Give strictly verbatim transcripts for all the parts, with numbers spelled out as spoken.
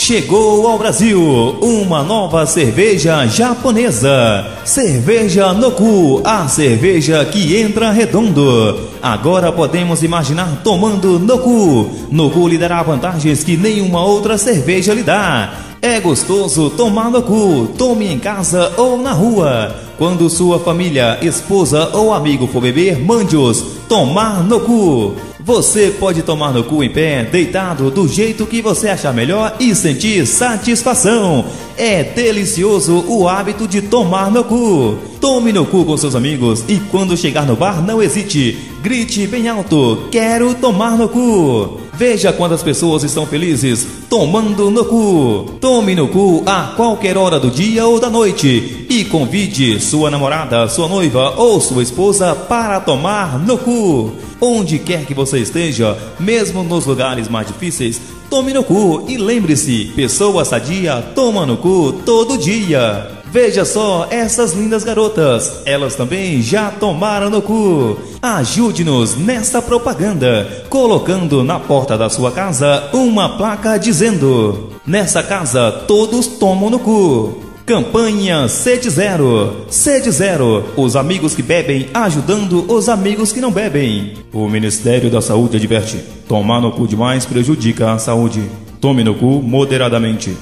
Chegou ao Brasil uma nova cerveja japonesa, Cerveja Noku, a cerveja que entra redondo. Agora podemos imaginar tomando Noku. Noku lhe dará vantagens que nenhuma outra cerveja lhe dá. É gostoso tomar Noku, tome em casa ou na rua. Quando sua família, esposa ou amigo for beber, mande-os tomar Noku. Você pode tomar Noku em pé, deitado, do jeito que você achar melhor e sentir satisfação. É delicioso o hábito de tomar Noku. Tome Noku com seus amigos e quando chegar no bar, não hesite. Grite bem alto, quero tomar Noku. Veja quantas pessoas estão felizes tomando Noku. Tome Noku a qualquer hora do dia ou da noite e convide sua namorada, sua noiva ou sua esposa para tomar Noku. Onde quer que você esteja, mesmo nos lugares mais difíceis, tome Noku e lembre-se, pessoa sadia toma Noku todo dia. Veja só essas lindas garotas, elas também já tomaram Noku. Ajude-nos nesta propaganda, colocando na porta da sua casa uma placa dizendo: nessa casa todos tomam Noku. Campanha Sede Zero. Sede Zero, os amigos que bebem ajudando os amigos que não bebem. O Ministério da Saúde adverte: tomar Noku demais prejudica a saúde. Tome Noku moderadamente.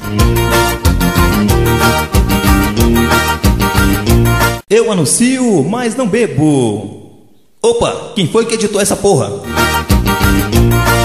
Eu anuncio, mas não bebo. Opa, quem foi que editou essa porra?